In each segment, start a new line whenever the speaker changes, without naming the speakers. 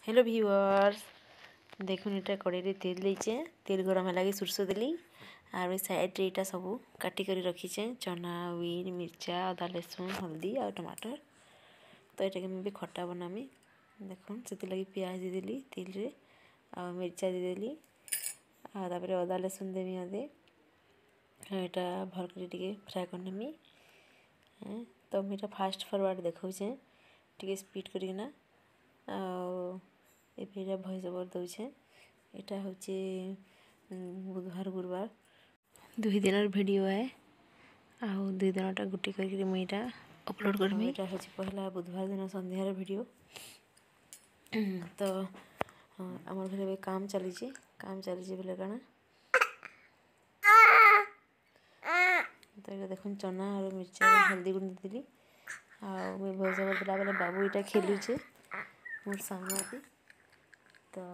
Hello viewers देखुन एटा कड़े तेल देचे तेल गरम है लगे सुरसो देली और साइड रे एटा सब काटी करी रखीचे चना उइन मिर्चा अदा लहसुन हल्दी और टमाटर। तो ये भी खट्टा बनामी देखुन से लगी प्याज देदेली तेल रे आ मिर्चा देदेली आपर अदा लहसुन देवी अदे यहाँ भल कर फ्राए करनेमी। तो मुझे फास्ट फॉरवर्ड देखाऊे टे स्पीड करना एटा भॉइस ओवर दूचे। यहाँ हूँ बुधवार गुरुवार 2 दिन वीडियो है आउ 2 दिनटा गुटी करके मुझे अपलोड करमी। यहाँ हूँ पहला बुधवार दिन संध्यार वीडियो। तो आम घर काम चली बोले कण तो ये देखुन चना और मिर्चा हल्दी गुंड देली आ भॉइस ओवर देला बेले बाबू यहाँ खेलुचे मोर सामने तो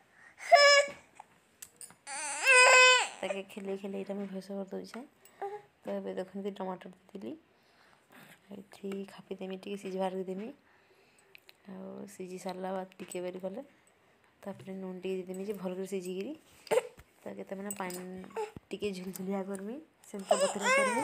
ताके खेले खेले यहाँ मुझे भॉइस ओवर दूचे। तो ये देखते टमाटर देदेली ये खापी देमी टी सीझबार देमी आ सीझी सारा बाद टिके बेरी गले तापर नून टी देदेमी जे भल कर सीझिकी ताके मैंने पानी टी झुलझुलिया करमी से बतरा करमी।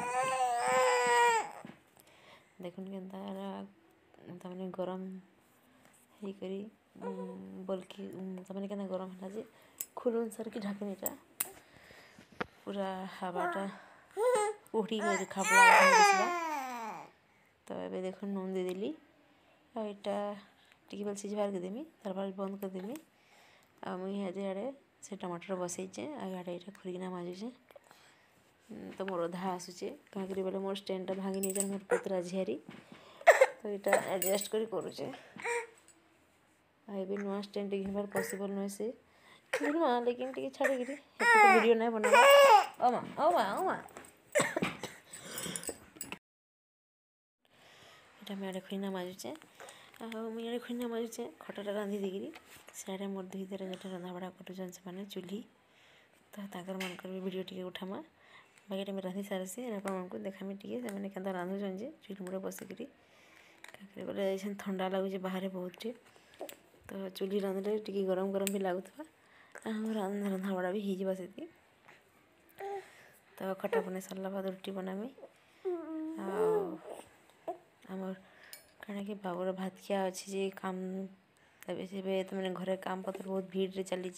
देखुन के मैंने गरम हे करी बल्कि तमें क्या गरम है जे खुल अनुसार की ढाकनीटा पूरा हवाटा उड़ी कर खापड़ा। तो ये देखो नून देदेली आ यहाँ टी बेल सीझबार के देमी तार बाद बंद कर देमी आ मुझे आड़े से टमाटर बसईचे आड़े यहाँ खुरिकिना माजुचे। तो मोर अधा आसूचे क्या बोले मोर स्टैंड भांगी नहीं जाए मोर पुतरा झियारी तो यहाँ एडजस्ट करुचे ये नुआ स्टैंड घिनबार पॉसिबल नुहे से घिनवा लेकिन टी छाड़ी तो वीडियो नहीं बना ओमा ओमा ओमा यहाँ मैं खुना माजुचे मुझे खुना माजुचे खटाटा रांधि देकरी सियाड़े मोर दुई दर जो रंधा बड़ा करुचन से चूल्ही तो ताकर मनकर भी वीडियो टी उठामा बाकी टाइम रांधि सारसी आपको देखामी टी से क्या रांधुचन जे चूल्ही मुड़े बसिकी क्या बोले ठंडा लगुच बाहर बहुत तो चूल्ही रांधले टी गरम गरम भी लगुवा रंधा बड़ा भी हो से। तो खटा बन सारा बाद रुटी बनामी आमर कण कि बाबूर भात खिया अच्छी जे काम तबे से तो मैंने घरे काम पत्र बहुत भीड़ रे चली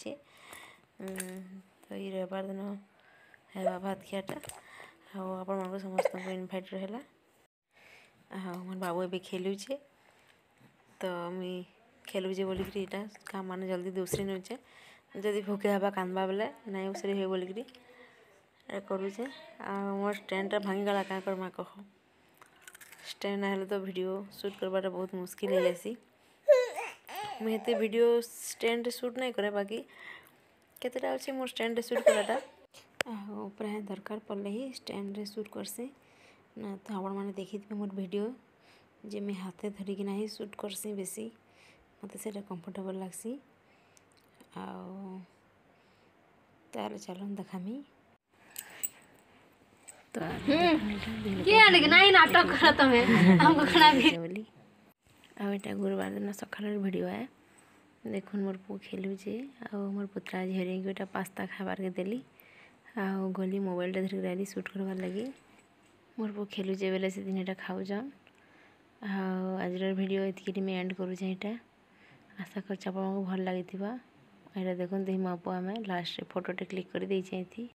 तो ये रविवार दिन है भात खियाटा आपण समस्त इनभाइट रहा मोर बाबू ए खेलुचे तो मुई खेलुचे बोलिक यहाँ काम मान जल्दी दूसरी नौचे जदि भोके हवा कांदबा बेले नहीं उसरे हुए बोलिक करुचे मोर स्टैंड भांगीगला क्या करमा कह स्टैंड ना तो वीडियो शूट करवाटा बहुत मुश्किल हो जासी। मुझे वीडियो स्टैंड शूट नहीं करे बाकी केतेटा अच्छे मोर स्टैंड शूट कराटा प्राय दरकार पड़े ही स्टैंड शूट करसी ना तो आपण मैंने देखी मोर वीडियो जे मैं हाथे धरिकिना ही शूट करसी बेसी मत से कंफर्टेबल लगसी ताले चलो देखामी। तो
नहीं नाटक कर तमे हमको खना भी
बोली आ एटा गुरुवार दिन सकाळ वीडियो है देखुन मोर पु खेलुचे आ मोर पुत्रा झेरे गोटा पास्ता खाबार के देली आ गली मोबाइल टा धरिक रही शूट करवार लगी मोर पु खेलुचे बेले से दिन एटा खाऊजन आज वीडियो ये मैं एंड करुचे। यहाँ आशा कर भल लगी यहाँ देखते मो पुआ में लास्ट फोटोटे क्लिक कर देती।